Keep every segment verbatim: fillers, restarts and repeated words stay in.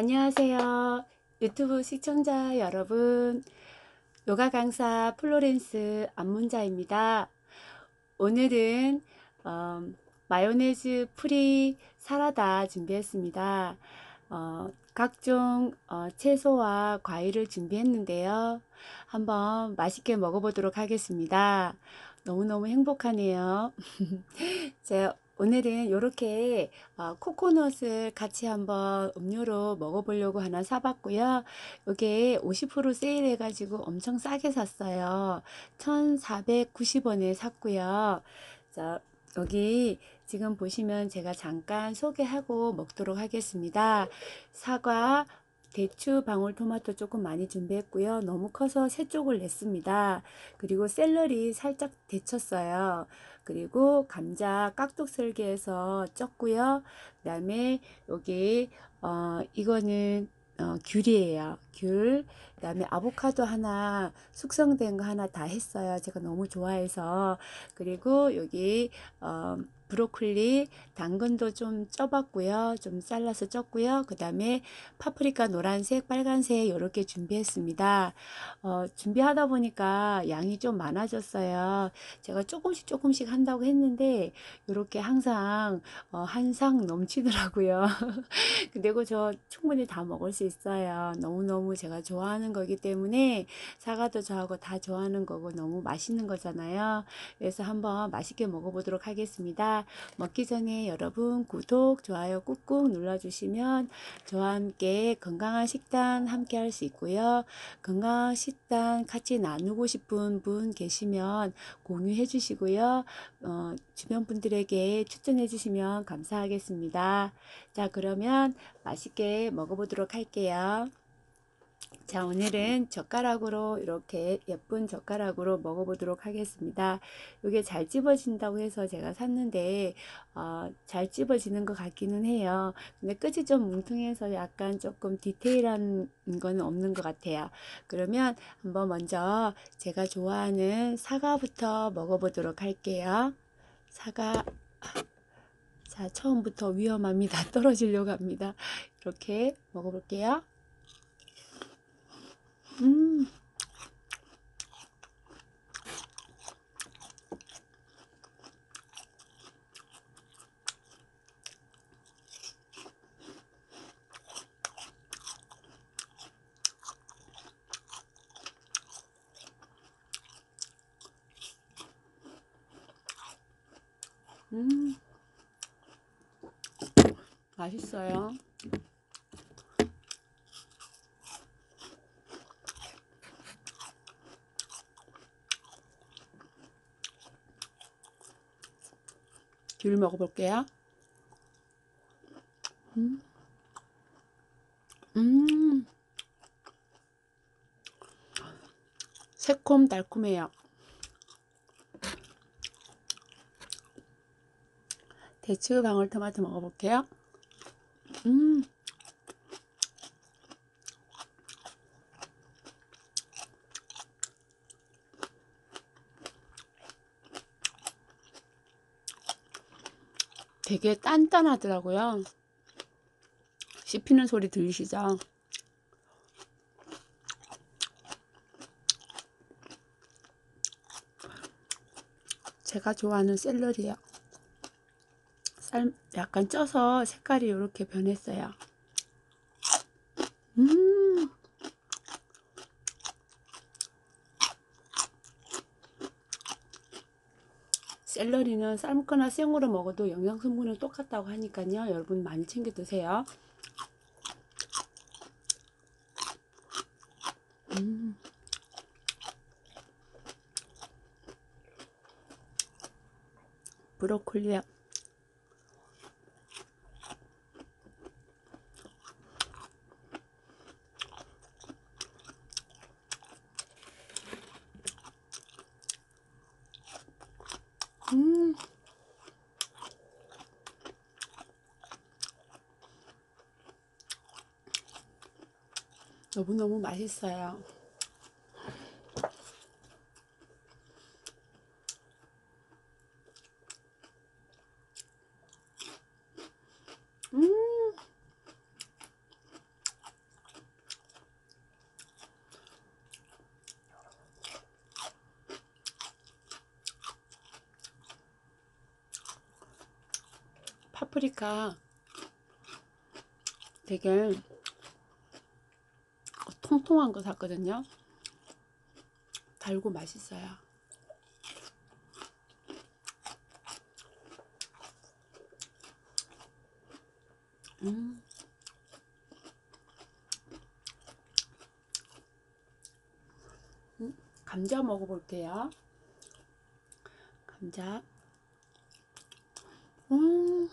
안녕하세요. 유튜브 시청자 여러분. 요가 강사 플로렌스 안문자입니다. 오늘은 어, 마요네즈 프리 사라다 준비했습니다. 어, 각종 어, 채소와 과일을 준비했는데요. 한번 맛있게 먹어보도록 하겠습니다. 너무너무 행복하네요. 제가 오늘은 이렇게 어, 코코넛을 같이 한번 음료로 먹어보려고 하나 사봤고요. 이게 오십 퍼센트 세일해 가지고 엄청 싸게 샀어요. 천사백구십 원에 샀고요. 자, 여기 지금 보시면 제가 잠깐 소개하고 먹도록 하겠습니다. 사과, 대추, 방울토마토 조금 많이 준비했고요. 너무 커서 세 쪽을 냈습니다. 그리고 샐러리 살짝 데쳤어요. 그리고 감자 깍둑썰기해서 쪘고요. 그 다음에 여기 어 이거는 어, 귤이에요. 귤. 그 다음에 아보카도 하나 숙성된 거 하나 다 했어요. 제가 너무 좋아해서. 그리고 여기 어, 브로콜리 당근도 좀 쪄봤고요. 좀 잘라서 쪘고요. 그 다음에 파프리카 노란색, 빨간색 이렇게 준비했습니다. 어, 준비하다 보니까 양이 좀 많아졌어요. 제가 조금씩 조금씩 한다고 했는데 이렇게 항상 어, 한 상 넘치더라고요. 그리고 저 충분히 다 먹을 수 있어요. 너무너무 제가 좋아하는 거기 때문에 사과도 저하고 다 좋아하는 거고 너무 맛있는 거잖아요. 그래서 한번 맛있게 먹어보도록 하겠습니다. 먹기 전에 여러분 구독, 좋아요 꾹꾹 눌러주시면 저와 함께 건강한 식단 함께 할 수 있고요. 건강한 식단 같이 나누고 싶은 분 계시면 공유해 주시고요. 어, 주변 분들에게 추천해 주시면 감사하겠습니다. 자, 그러면 맛있게 먹어보도록 할게요. 자, 오늘은 젓가락으로 이렇게 예쁜 젓가락으로 먹어보도록 하겠습니다. 이게 잘 집어진다고 해서 제가 샀는데 어, 잘 집어지는 것 같기는 해요. 근데 끝이 좀 뭉퉁해서 약간 조금 디테일한 거는 없는 것 같아요. 그러면 한번 먼저 제가 좋아하는 사과부터 먹어보도록 할게요. 사과. 자, 처음부터 위험합니다. 떨어지려고 합니다. 이렇게 먹어볼게요. 음, 음, 맛있어요. 귤 먹어볼게요. 음, 음, 새콤 달콤해요. 대추 방울토마토 먹어볼게요. 음, 되게 단단하더라고요. 씹히는 소리 들리시죠? 제가 좋아하는 샐러리요. 쌀, 약간 쪄서 색깔이 이렇게 변했어요. 음, 샐러리는 삶거나 생으로 먹어도 영양성분은 똑같다고 하니까요. 여러분 많이 챙겨 드세요. 음, 브로콜리. 음, 너무너무 맛있어요. 음, 파프리카 되게 통통한 거 샀거든요. 달고 맛있어요. 음. 음. 감자 먹어볼게요. 감자. 음.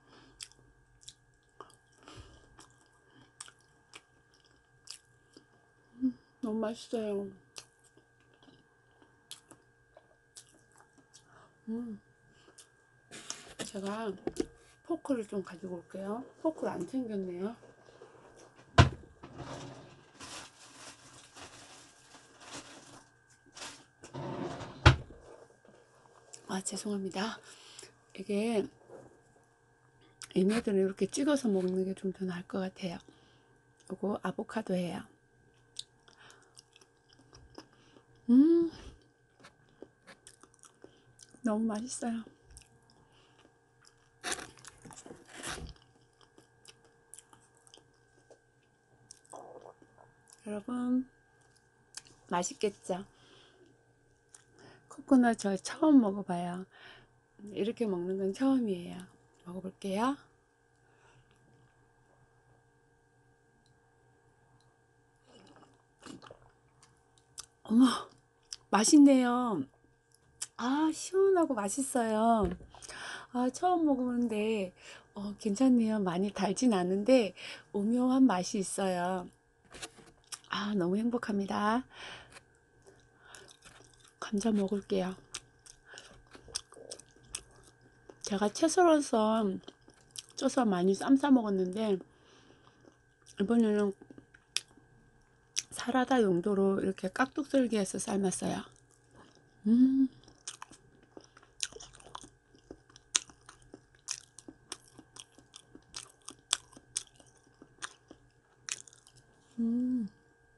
너무 맛있어요. 음. 제가 포크를 좀 가지고 올게요. 포크를 안 챙겼네요. 아, 죄송합니다. 이게 얘네들은 이렇게 찍어서 먹는 게 좀 더 나을 것 같아요. 이거 아보카도예요. 음, 너무 맛있어요. 여러분, 맛있겠죠? 코코넛 저 처음 먹어봐요. 이렇게 먹는 건 처음이에요. 먹어볼게요. 어머, 맛있네요. 아, 시원하고 맛있어요. 아, 처음 먹어보는데 어, 괜찮네요. 많이 달진 않은데 오묘한 맛이 있어요. 아, 너무 행복합니다. 감자 먹을게요. 제가 채소로서 쪄서 많이 쌈 싸 먹었는데 이번에는 사라다 용도로 이렇게 깍둑썰기해서 삶았어요. 음, 음,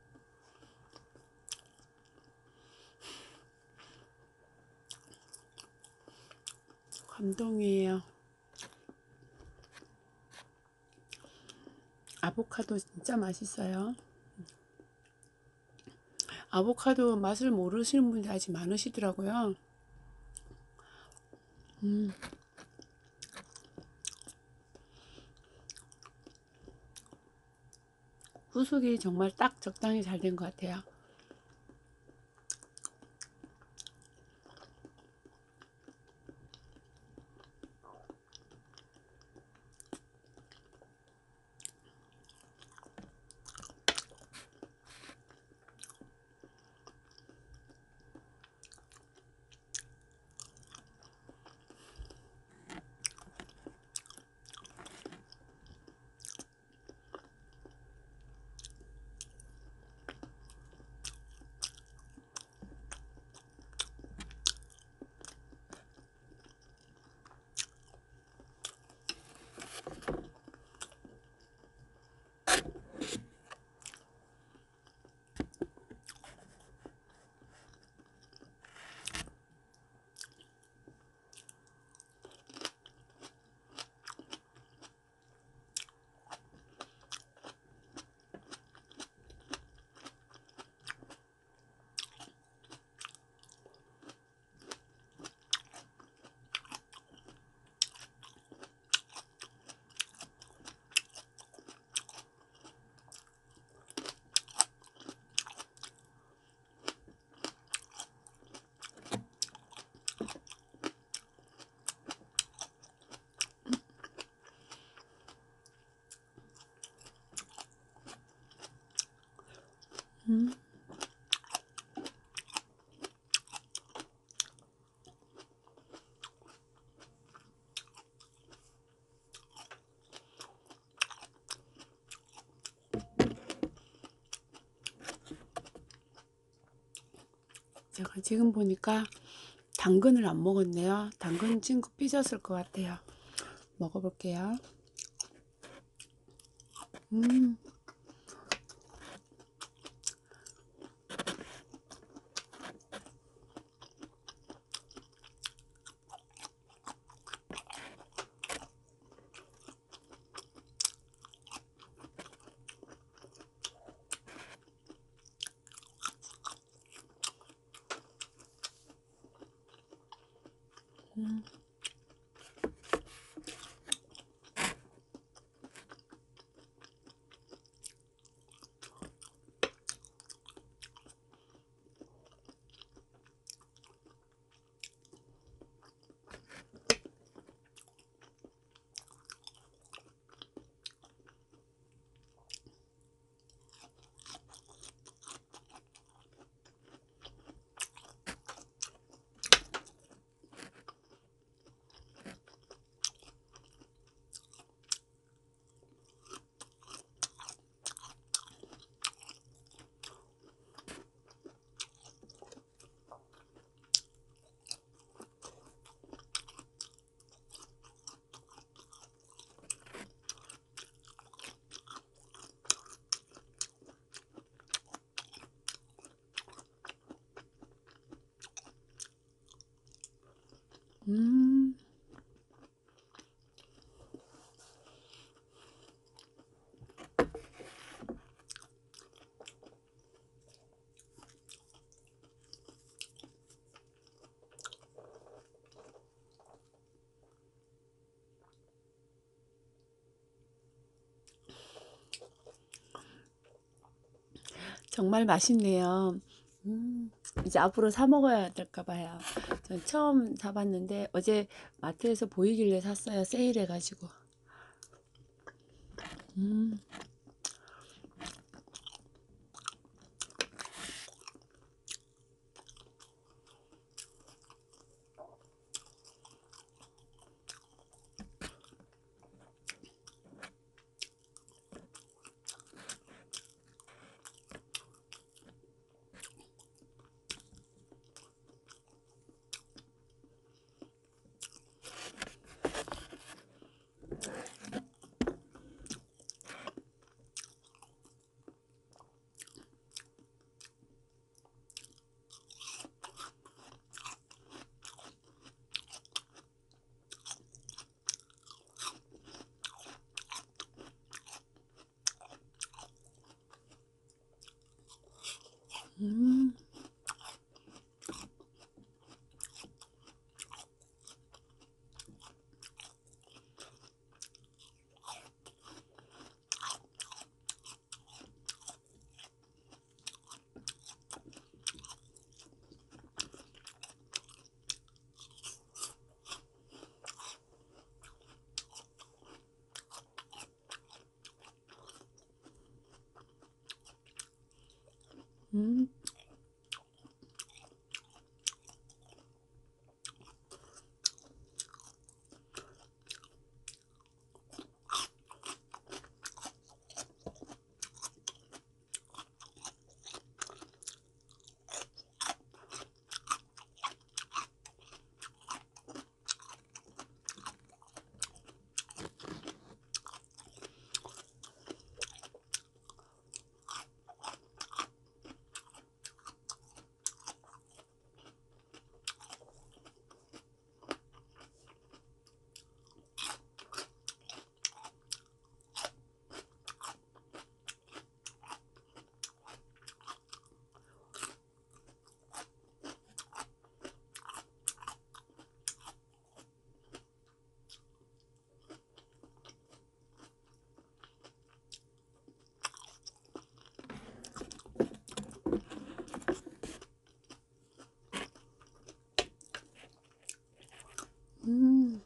감동이에요. 아보카도 진짜 맛있어요. 아보카도 맛을 모르시는 분들이 아직 많으시더라고요. 음, 후숙이 정말 딱 적당히 잘 된 것 같아요. 음, 제가 지금 보니까 당근을 안 먹었네요. 당근 친구 삐졌을 것 같아요. 먹어볼게요. 음, 음. 음. 정말 맛있네요. 음, 이제 앞으로 사 먹어야 될까 봐요. 전 처음 사봤는데 어제 마트에서 보이길래 샀어요. 세일해가지고. 음, 음, 음, 음.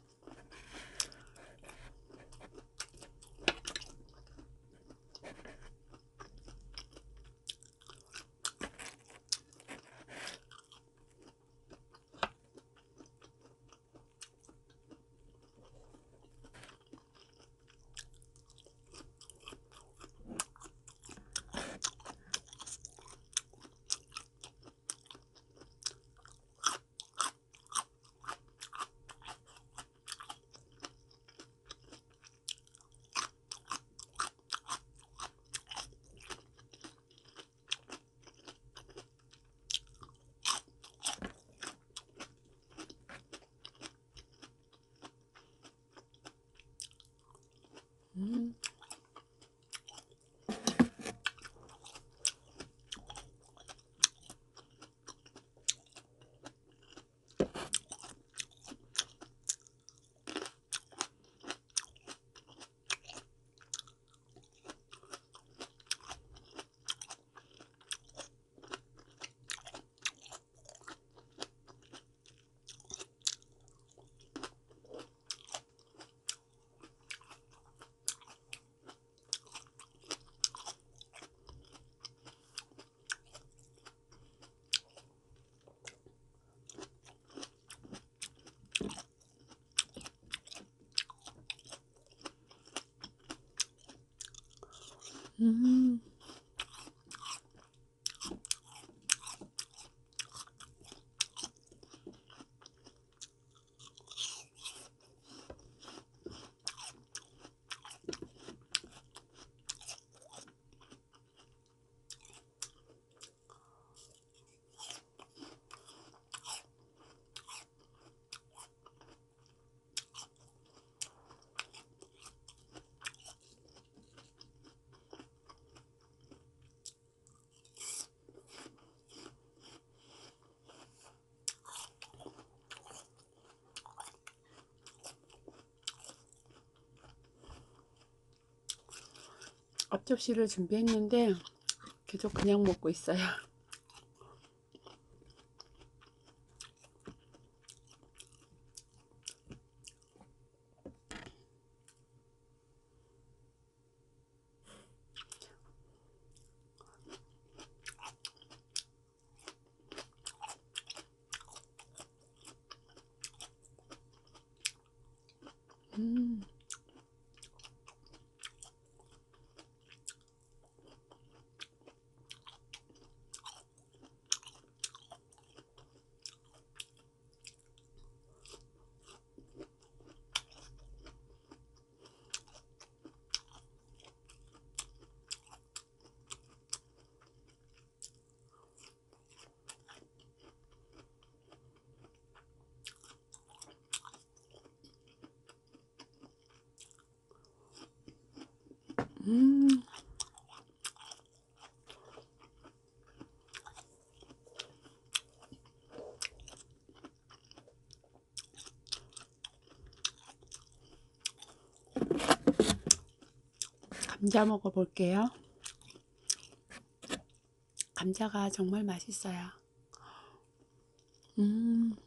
음. 음. 앞접시를 준비했는데 계속 그냥 먹고 있어요. 음. 음. 감자 먹어볼게요. 감자가 정말 맛있어요. 음.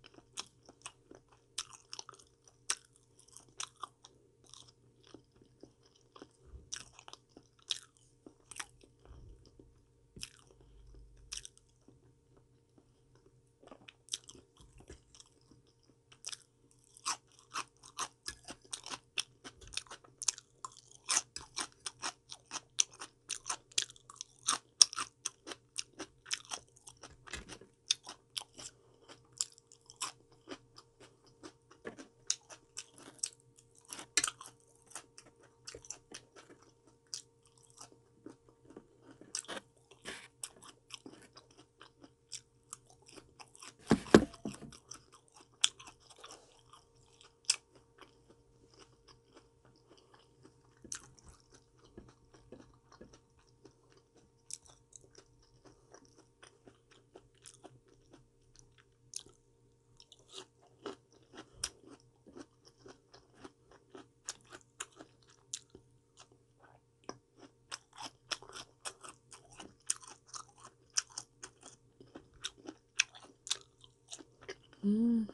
음.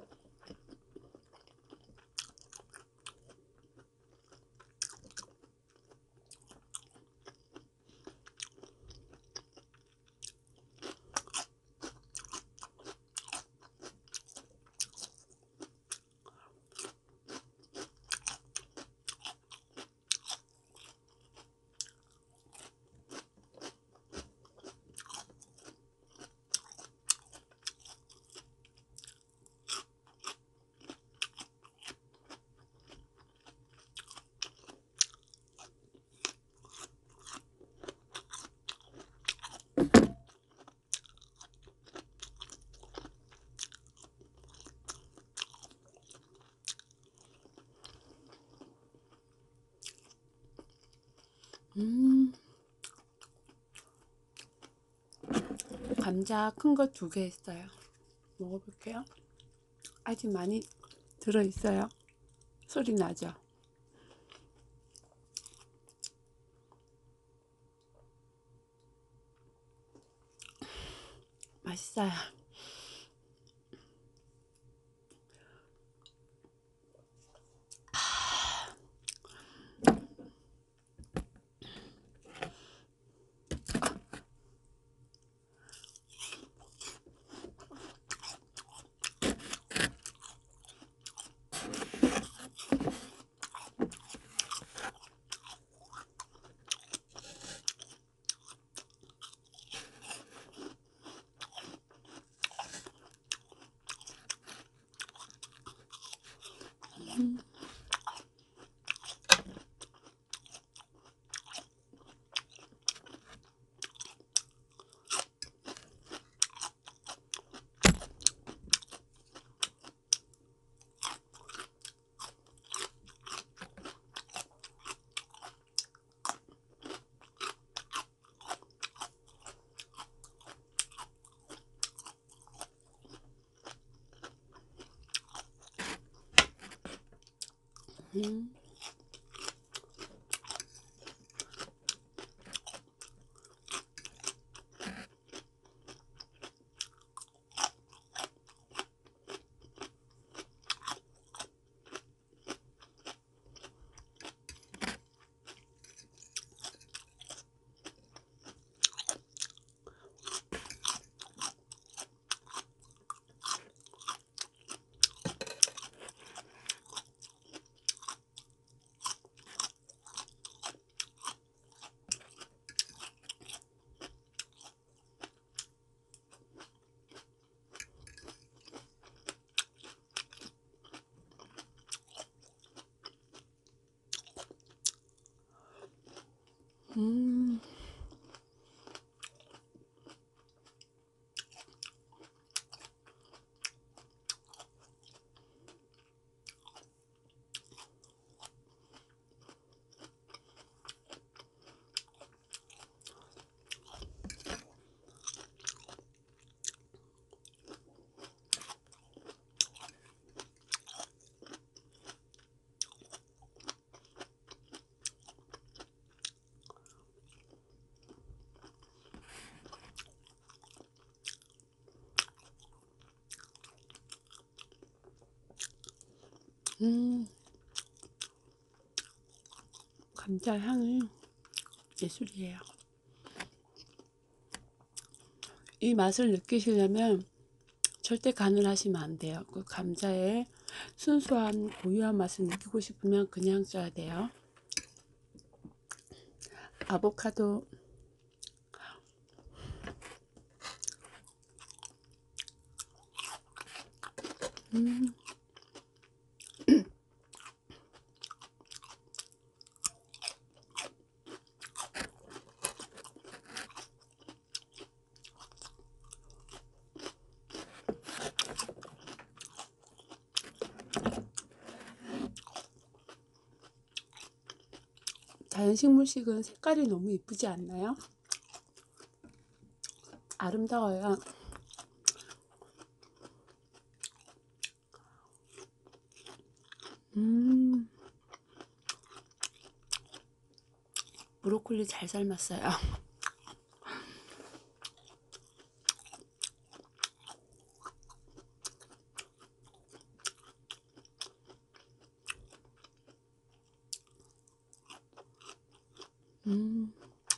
음. 감자 큰 거 두 개 있어요. 먹어볼게요. 아직 많이 들어있어요. 소리 나죠? 맛있어요. 음. 음. 음. 감자 향이 예술이에요. 이 맛을 느끼시려면 절대 간을 하시면 안 돼요. 그 감자의 순수한 고유한 맛을 느끼고 싶으면 그냥 써야 돼요. 아보카도 음. 자연식물식은 색깔이 너무 이쁘지 않나요? 아름다워요. 음. 브로콜리 잘 삶았어요. 음.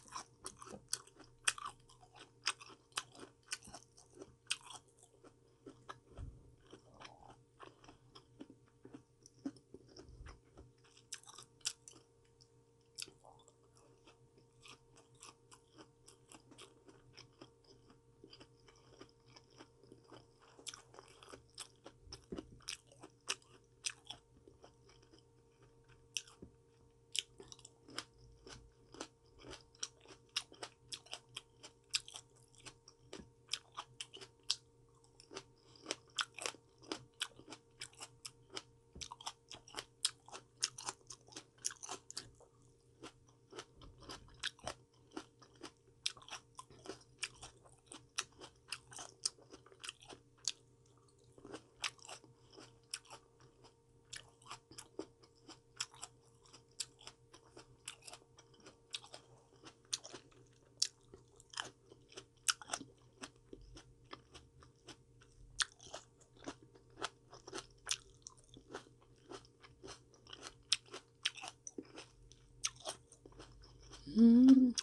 음.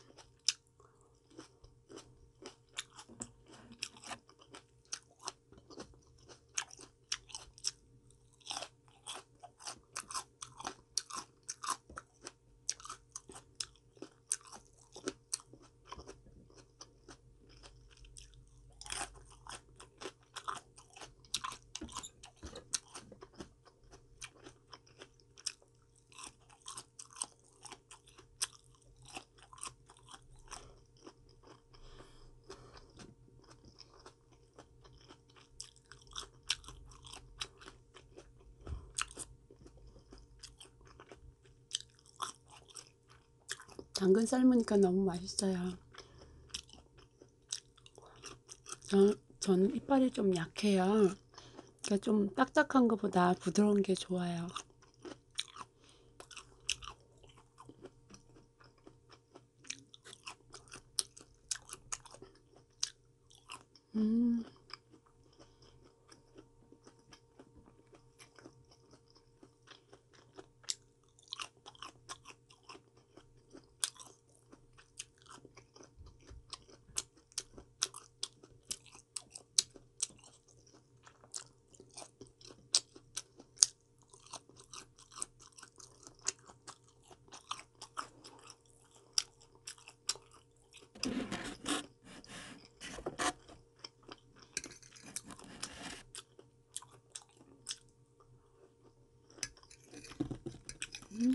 당근 삶으니까 너무 맛있어요. 저, 저는 이빨이 좀 약해요. 그러니까 좀 딱딱한 것보다 부드러운 게 좋아요. 음. 음.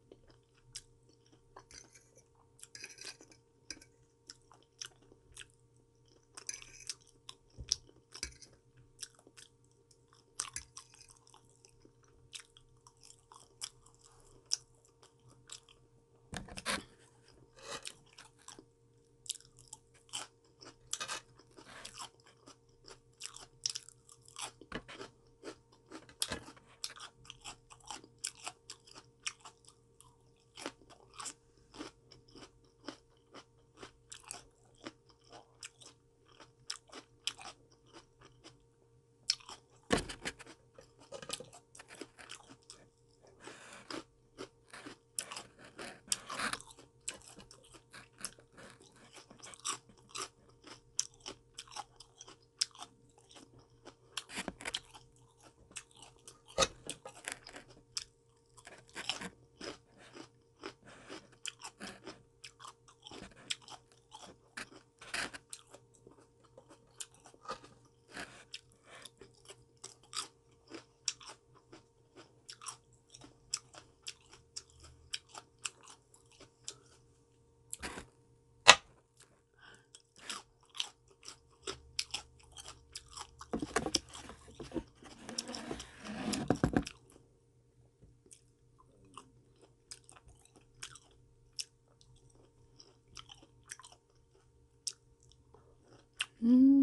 음.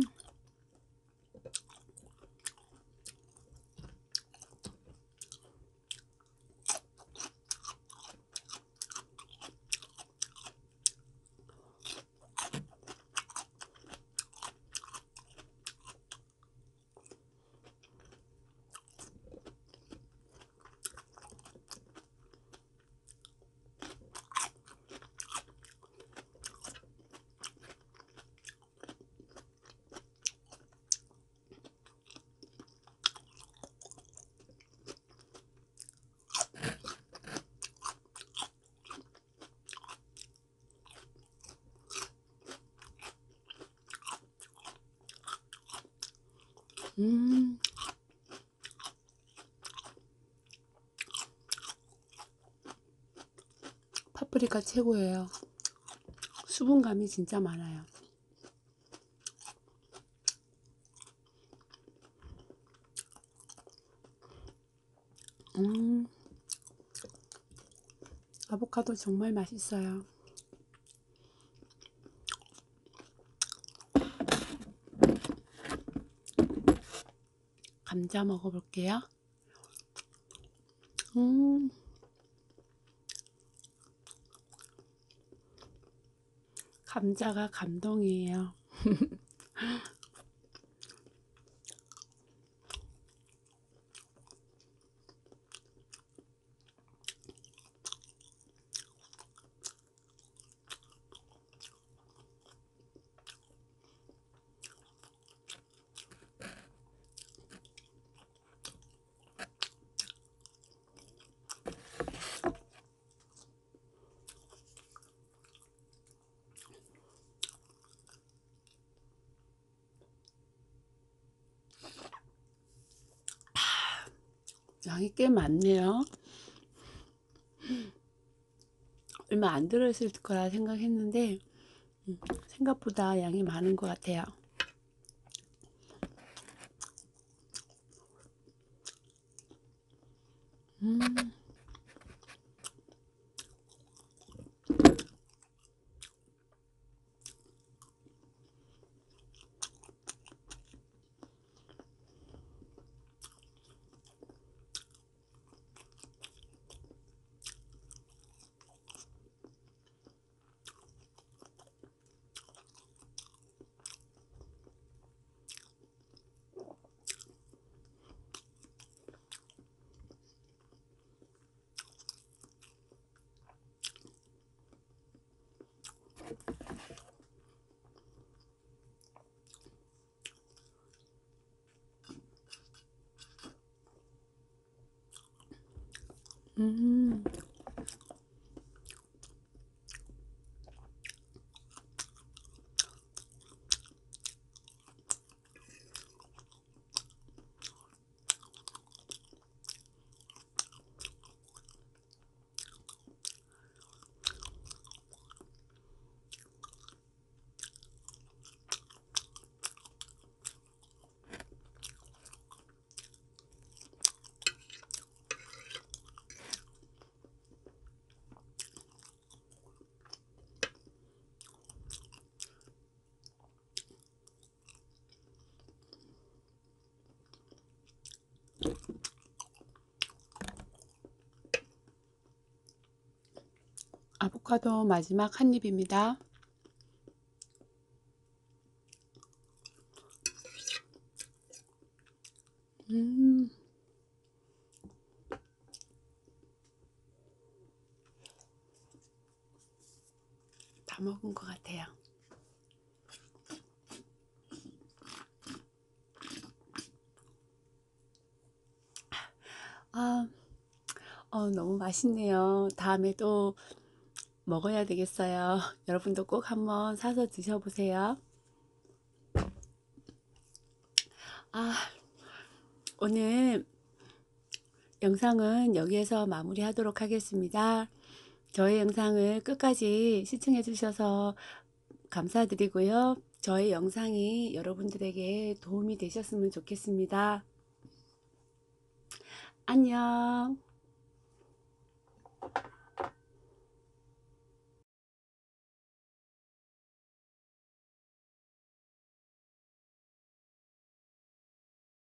음. 파프리카 최고예요. 수분감이 진짜 많아요. 음. 아보카도 정말 맛있어요. 감자 먹어볼게요. 음. 감자가 감동이에요. 양이 꽤 많네요. 얼마 안 들어있을 거라 생각했는데 음, 생각보다 양이 많은 것 같아요. 음. 음, 아보카도 마지막 한 입입니다. 음, 다 먹은 것 같아요. 아, 어, 너무 맛있네요. 다음에 또 먹어야 되겠어요. 여러분도 꼭 한번 사서 드셔보세요. 아, 오늘 영상은 여기에서 마무리하도록 하겠습니다. 저의 영상을 끝까지 시청해 주셔서 감사드리고요. 저의 영상이 여러분들에게 도움이 되셨으면 좋겠습니다. 안녕.